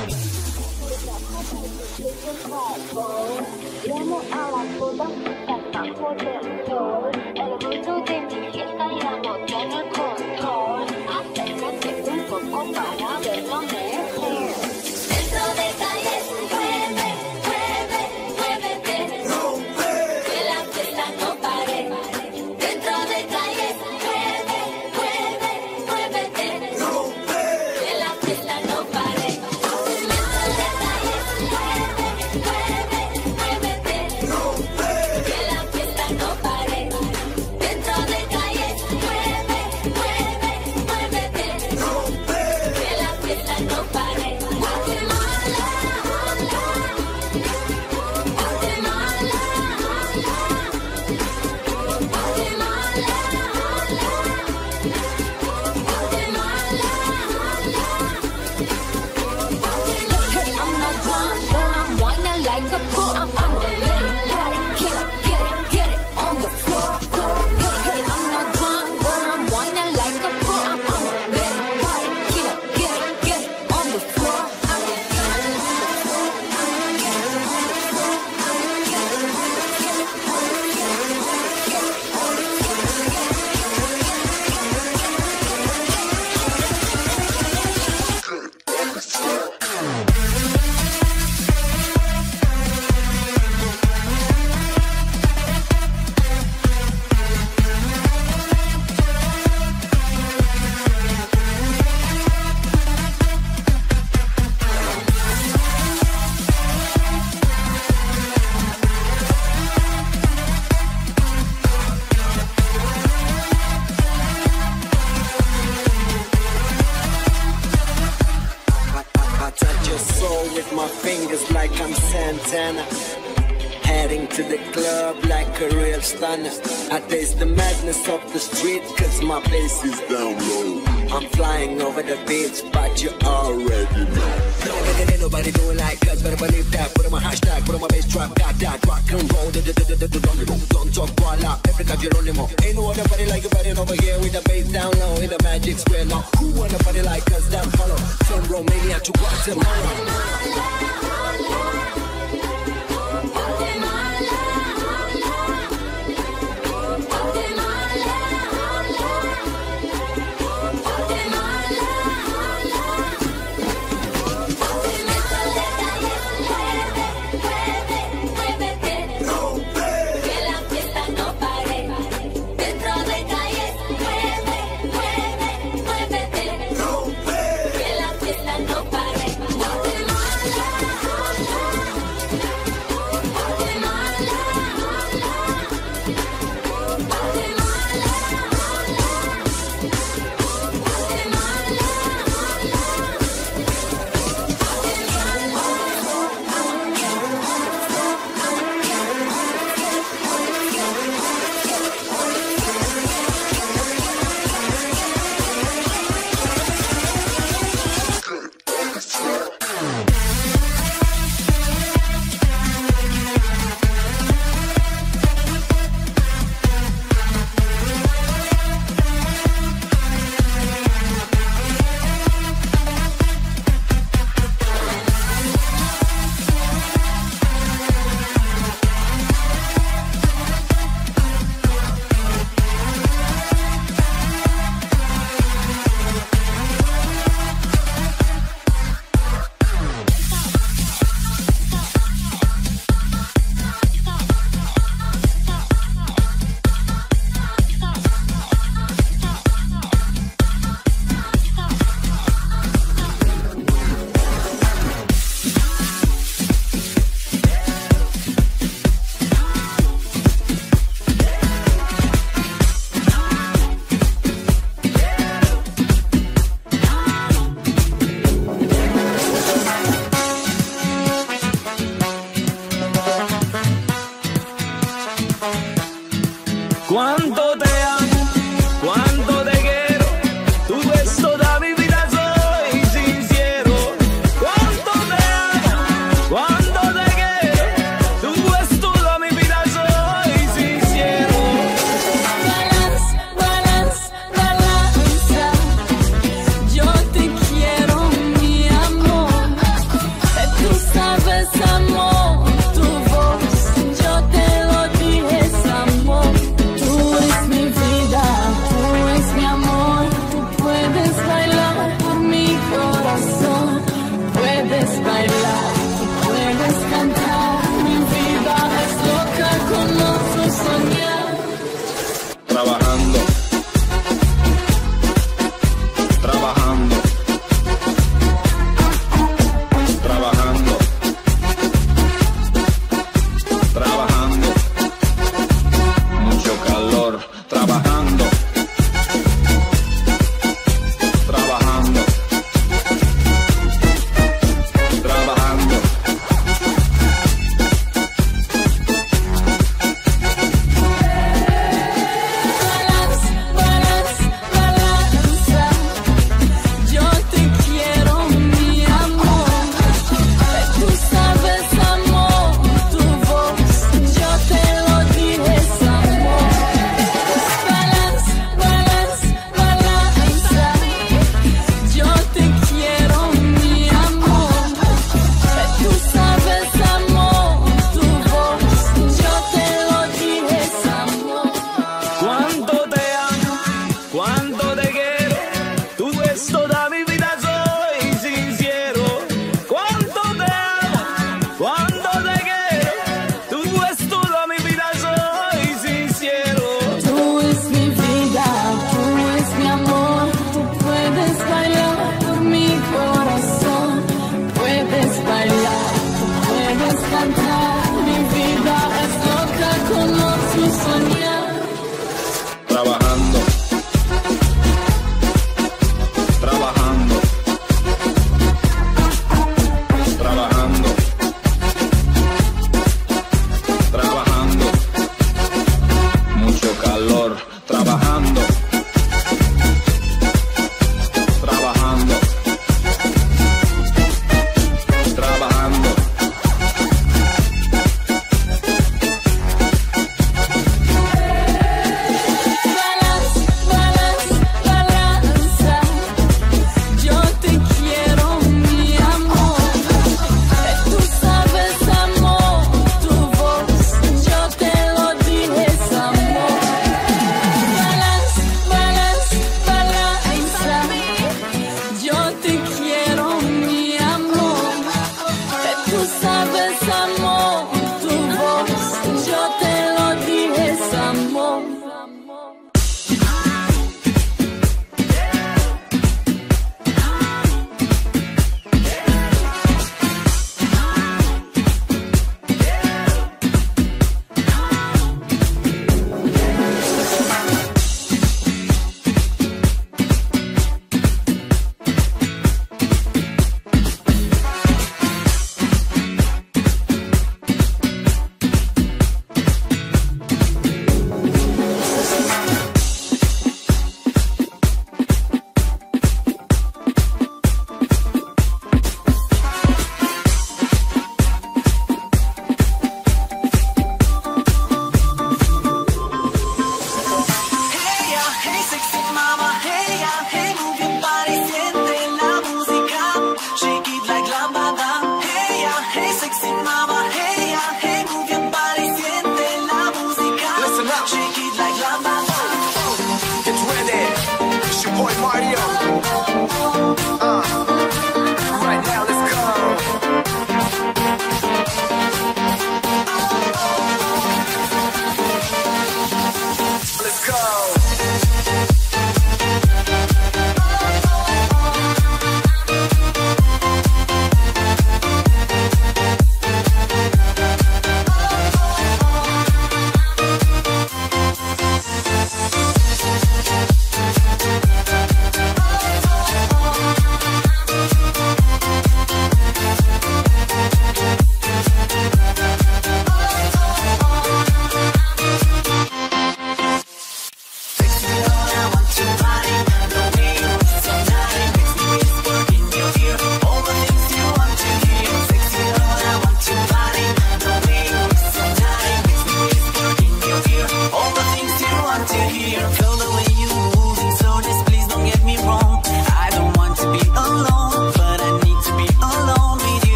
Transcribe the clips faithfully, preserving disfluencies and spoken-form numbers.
Llamo a la puta hasta poder sol. El ruido de mi fiesta ya no tiene control. Acércate un poco para verlo mejor. Dentro de calles, mueve, mueve, muévete. Que la fiesta no pare. Dentro de calles, mueve, mueve, muévete. Que la fiesta no pare. My fingers like I'm Santana, heading to the club like a real stunner. I taste the madness of the street cause my place is down low. I'm flying over the beach but you already know. Ain't nobody doing like us, better believe that. Put on my hashtag, put on my bass track, got that. Rock and roll, don't talk voila, Africa Geronimo. Ain't no other body like your body over here with the bass down low in the magic square now. Who want a body like us, damn follow. From Romania to Guatemala. No pare.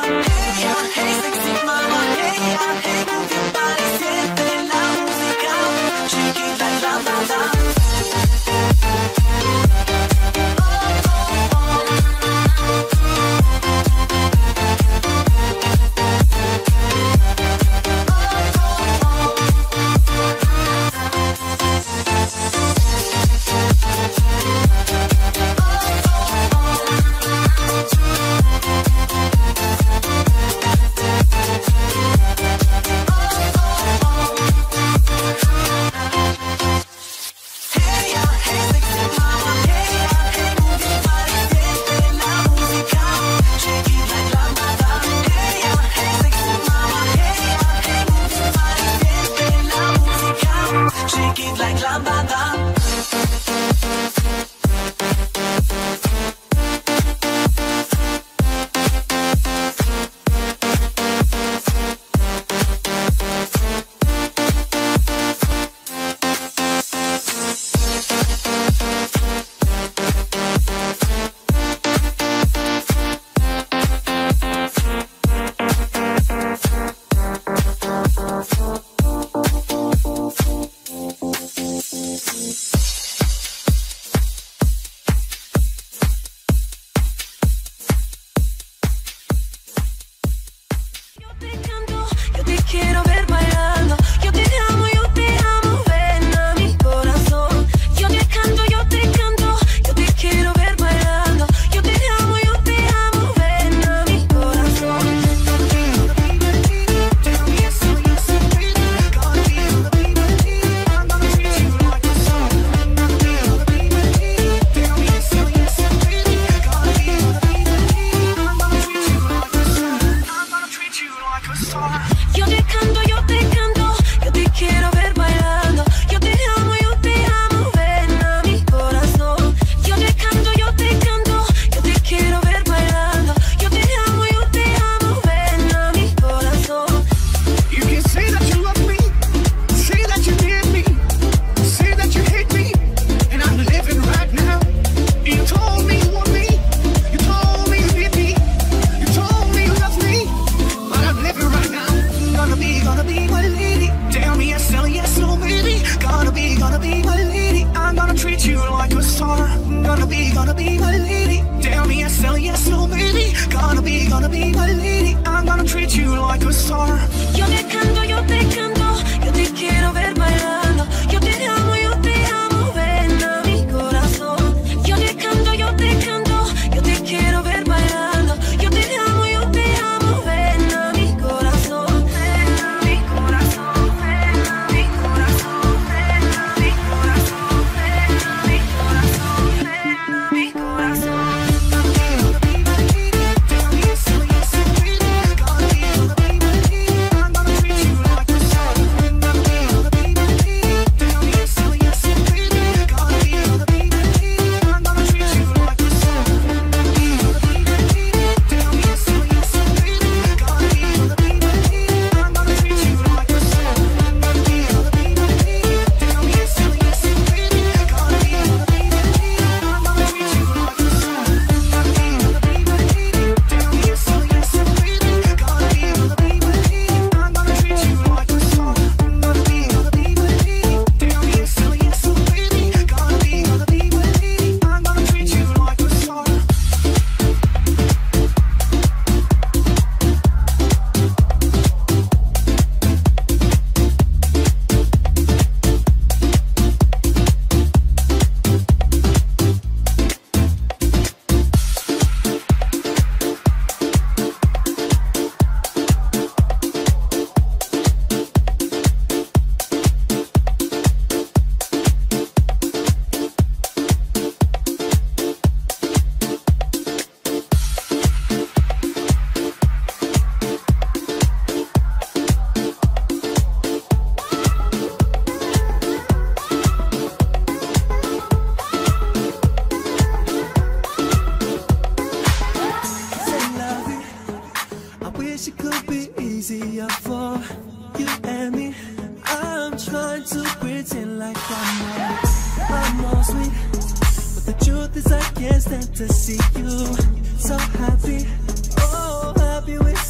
can't stand to see you so happy, oh happy with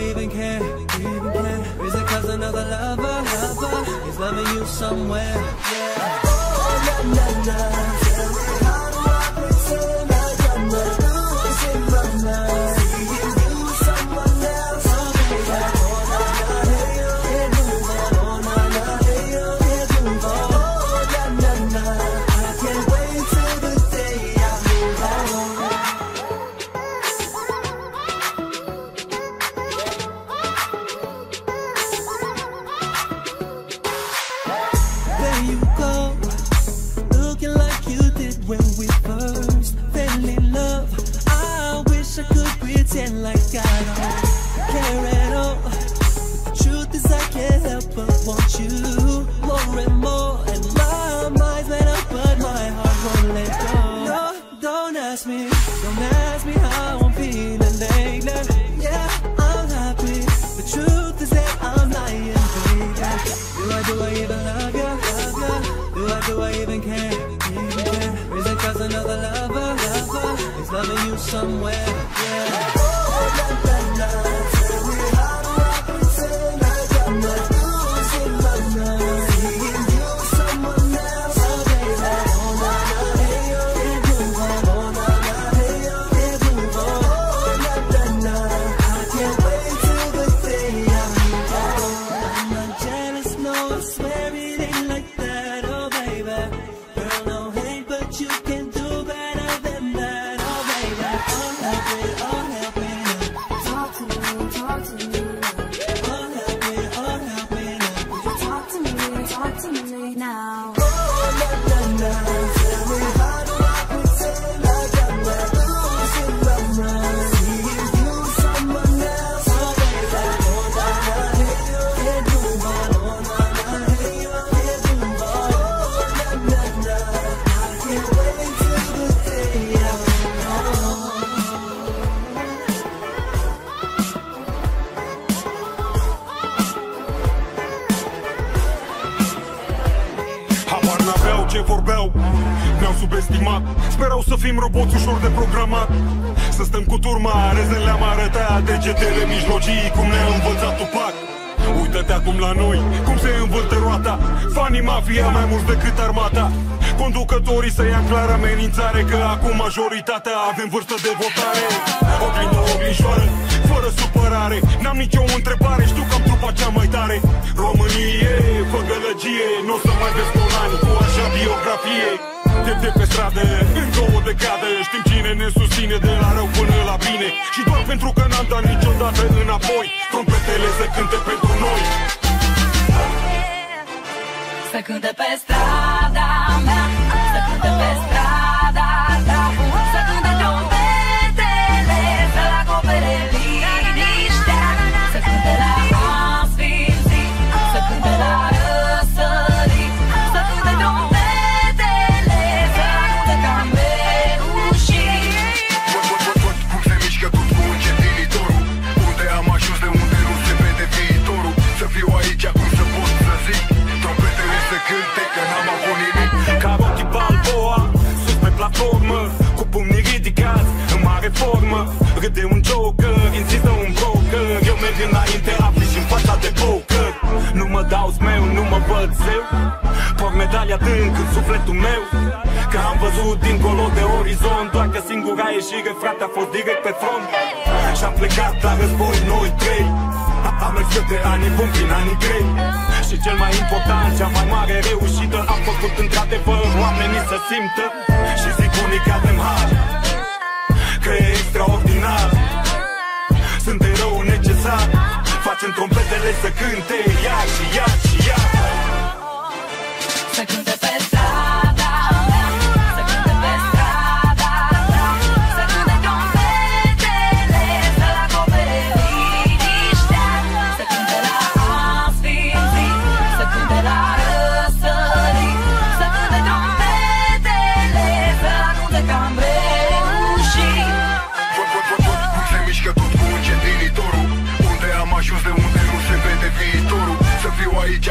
even care? Even care? Is it cause another lover, lover is loving you somewhere? Yeah. Oh, la la la. Tell me how do I pretend I got my blues in my mind? Seeing you someone else. Oh, baby. Oh, na na, hey yo, can't move on. Oh, na na, hey yo, can't move on. Oh, la la la. I can't wait till the day I move on. There you go, looking like you did when we first fell in love. I wish I could pretend like I don't care at all. Truth is I can't help but want you more and more. And my mind's made up but my heart won't let go. No, don't ask me, don't ask me how I'm feeling lately. Yeah, I'm happy, the truth is that I'm lying, baby. Do I, do I even love you, love you? Do I, do I even care, even care? Is it cause another lover, lover is loving you somewhere? Yeah. Oh, la la la. Tell me how do I pretend I got my blues in my mind? Seeing you someone else. Oh, baby. Oh, na na, hey yo, can't move on. Oh, na na, hey yo, can't move on. Oh, la la la. I can't wait till the day I move on. I'm not jealous, no, I swear it ain't like that. Oh, baby. Girl, no hate, but you can do better than that. Oh, baby. Oh, help me, oh, help me now. Talk to me, talk to me. Oh, help me, oh, help me now. Talk to me, talk to me now. Oh, la la la. Tell me how do I pretend I got my blues in my mind? Seeing you someone else. Oh, baby. Oh, na na, hey yo, can't move on. Oh, na na, hey yo, can't move on. Oh, la la la. I can't wait till the day I move on. Habar n-aveau ce vorbeau, ne-au subestimat. Sperau să fim roboți ușor de programat. Să stăm cu turma, rezen le-am arătat degetele mijlocii, cum ne-a învățat Tupac. Uită-te acum la noi, cum se învârte roata. Fanii mafia mai mulți decât armata. Conducătorii să ia clar amenințare, că acum majoritatea avem vârstă de votare. Oglindă, oglinjoară, fără supărare. N-am nicio întrebare, știu că am trupa cea mai tare. Românie, fă gălăgie, n-o să mai vezi Polani cu așa biografie. De, de pe stradă, încă o decadă. Știm cine ne susține de la rău până la bine. Și doar pentru că n-am dat niciodată înapoi, trompetele să cânte pentru noi. Să cânte pe strada mea, să cânte pe strada ta, să cânte trompetele, să-l acopere liniștea, să cânte la asfințit, să cânte la răsărit, să cânte trompetele, să cânte cam reușit. Văd, văd, văd, văd cum se mișcă tot cu încetinitorul. Unde am ajuns, de unde nu se vede viitorul. Să fiu aici acum să pot să zic, trompetele să cânte, că n-am avut nimic. Ca Rocky Balboa, sus pe platformă, cu pumnii ridicați, în mare formă. Râde un joker, insistă un broker. Eu merg înainte, afli și-n fața de poker. Nu mă dau smeu, nu mă văd zeu. Por medalia adânc în sufletul meu, că am văzut dincolo de orizont. Doar că singura ieșire, frate, a fost direct pe front. Și-am plecat la război noi trei. Am mers către anii buni prin anii grei. Și cel mai important, cea mai mare reușită, am făcut într-adevăr oamenii să simtă. Și zic unii că avem har, că e extraordinar. Sunt erou necesar, facem trompetele să cânte iar și iar și iar. Să cânte pe strada mea, să cânte pe strada ta, să cânte trompetele, să-l acopere liniștea, să cânte la asfințit, să cânte la răsărit, să cânte trompetele, să-l acunte cam reușit. Văd, văd, văd, văd cum se mișcă tot cu încetinitorul. Unde am ajuns, de unde nu se vede viitorul. Să fiu aici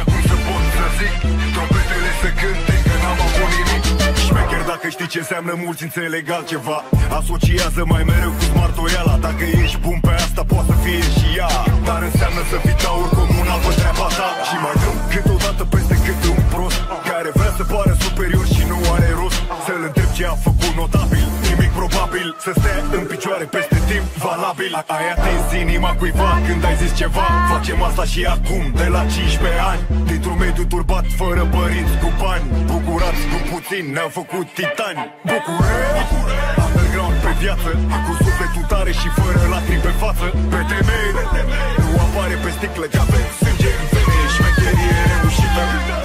ce înseamnă mulți înțeleg altceva. Asociază mai mereu cu smartoiala. Dacă ești bun pe asta, poate să fie și ea. Dar înseamnă să fii taur comun pe treaba ta. Și mai dăm câteodată peste câte un prost care vrea să pară superior și nu are rost. Să-l întreb ce a făcut notabil, nimic probabil. Să stea în picioare peste timp valabil. Ai atins inima cuiva când ai zis ceva. Facem asta și acum, de la cincisprezece ani. Dintr-un mediu turbat, fără părinți cu bani. Bucurați cu puțin, ne-au făcut titani. București, underground pe viață, cu sufletul tare și fără lacrimi pe față. Pe temei, nu apare pe sticlă, că avem sânge în vene, șmecherie reușită.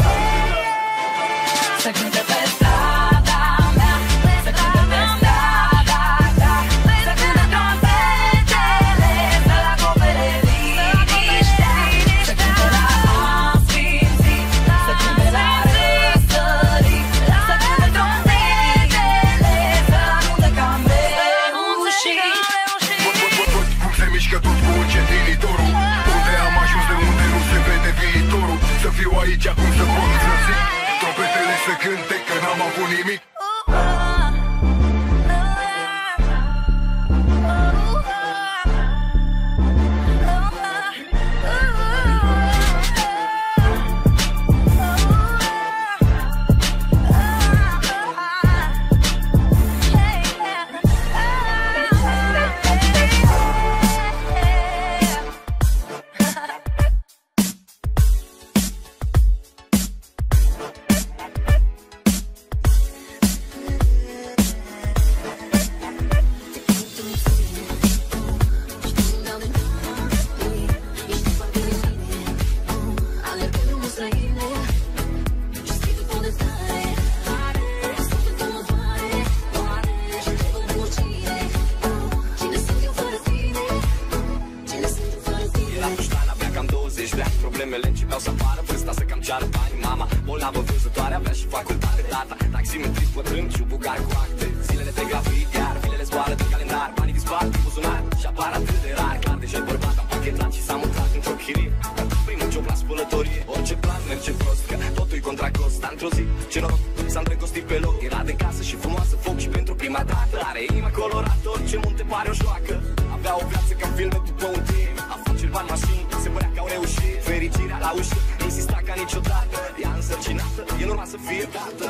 Să cânte pe strada mea, să cânte pe strada ta, să cânte trompetele, să-l acopere liniștea, să cânte la asfințit, să cânte la răsărit, să cânte trompetele, să-l anude ca reușit. Cum se mișcă tot cu încetinitorul, unde am ajuns, de unde nu se vede viitorul. Să fiu aici acum să pot să zic, trompetele să cânte că n-am avut nimic. Problemele începeau să apară, vârsta să cam ceară bani. Mama, bolnavă vânzătoare, avea și facultate. Tata, taximetrist bătrân și un bugar cu acte. Zilele de grafit, iar filele zboară din calendar. Banii dispar din buzunar și apar atât de rar. Clar deja-i bărbat, am pachetat și s-a mutat într-o chirie. Primul job la spălătorie, orice plan merge prost, că totul-i contra cost. Dar într-o zi, ce noroc, s-a îndrăgostit pe loc. Era de casă și frumoasă, foc și pentru prima dată. Are inima colorată, orice munte pare o joacă. Avea o viață ca filme după un timp. Afaceri, bani, mașini, se părea că au reușit. Fericirea la ușă, insista ca niciodată. Ea însărcinată, e normal să fie dată.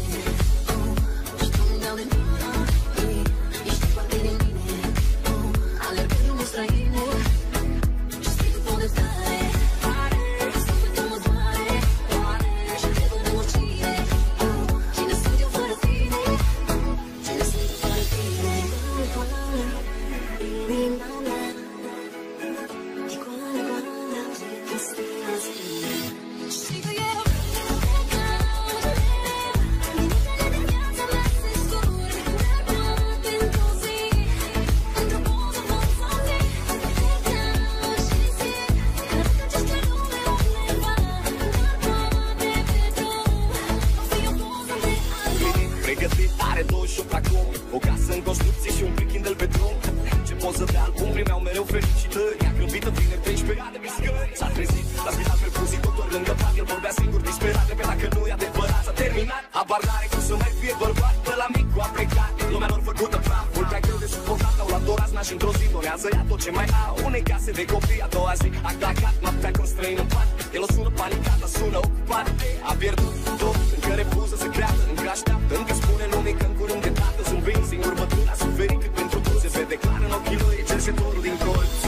Are douăzeci și opt acum, o casă în construcție și un weekend pe drum. Ce poză de album primeau mereu felicitări. Ea grăbită vine treisprezece ani de biscări. S-a trezit, la spital pe fuzi, doctor lângă pat. El vorbea singur disperat, repet dacă nu e adevărat. S-a terminat, habar n-are cum să mai fie bărbat. De la micu a plecat, lumea lor făcută praf. Mult prea greu de suportat, au luat doar azi, și într-o zi dorează ea tot ce mai au. Unei case de copii, a doua zi a clacat, noaptea când străin în pat. El o sună panicat, la sună ocupat. A pierdut tot, încă refuză să creadă, încă așteaptă, încă spune lumii că în curând de tată. Sunt vin singur bătrân, a suferit cât pentru toți. Se vede clar în ochii lui, e cerșetorul din colț.